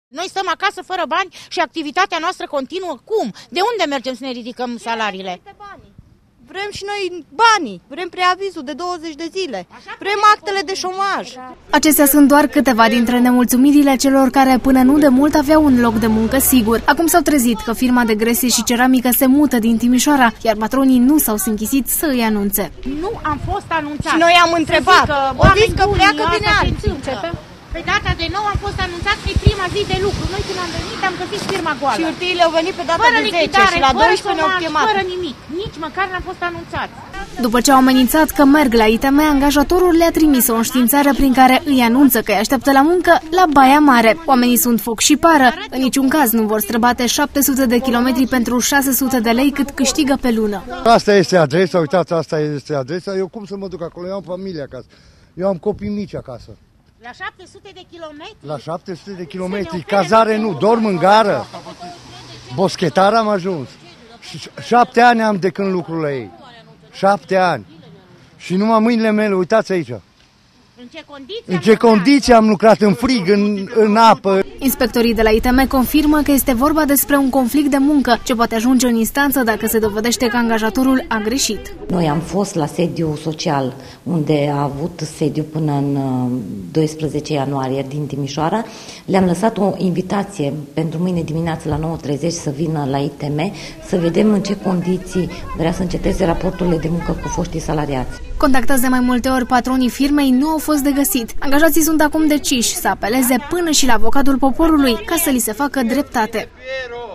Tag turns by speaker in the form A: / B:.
A: Noi stăm acasă fără bani și activitatea noastră continuă. Cum? De unde mergem să ne ridicăm salariile?
B: Vrem și noi banii, vrem preavizul de 20 de zile, vrem actele de șomaj.
C: Acestea sunt doar câteva dintre nemulțumirile celor care până nu de mult aveau un loc de muncă sigur. Acum s-au trezit că firma de gresie și ceramică se mută din Timișoara, iar patronii nu s-au închisit să îi anunțe.
A: Nu am fost anunțat.
B: Și noi am întrebat, o zis că pleacă bine alții.
A: Pe data de 9 am fost anunțat că e prima zi de lucru. Noi când am venit am găsit firma goală.
B: Și hârtiile au venit pe data de 10 și la 12 ne-au chemat.
A: Fără nimic, nici măcar n-am fost anunțat.
C: După ce au amenințat că merg la ITM, angajatorul le-a trimis o înștiințare prin care îi anunță că îi așteaptă la muncă la Baia Mare. Oamenii sunt foc și pară. În niciun caz nu vor străbate 700 de kilometri pentru 600 de lei cât câștigă pe lună.
D: Asta este adresa, uitați, asta este adresa. Eu cum să mă duc acolo? Eu am familie acasă. Eu am copii mici acasă.
A: La 700 de kilometri?
D: La 700 de kilometri. Cazare nu, dorm în gară. Boschetar am ajuns. 7 ani am de când lucru la ei. 7 ani. Și numai mâinile mele, uitați aici.
A: În ce condiții?
D: În ce condiții am lucrat, în frig, în apă.
C: Inspectorii de la ITM confirmă că este vorba despre un conflict de muncă ce poate ajunge în instanță dacă se dovedește că angajatorul a greșit.
E: Noi am fost la sediu social, unde a avut sediu până în 12 ianuarie din Timișoara. Le-am lăsat o invitație pentru mâine dimineață la 9:30 să vină la ITM, să vedem în ce condiții vrea să înceteze raporturile de muncă cu foștii salariați.
C: Contactați de mai multe ori, patronii firmei nu au fost de găsit. Angajații sunt acum deciși să apeleze până și la avocatul poporului ca să li se facă dreptate.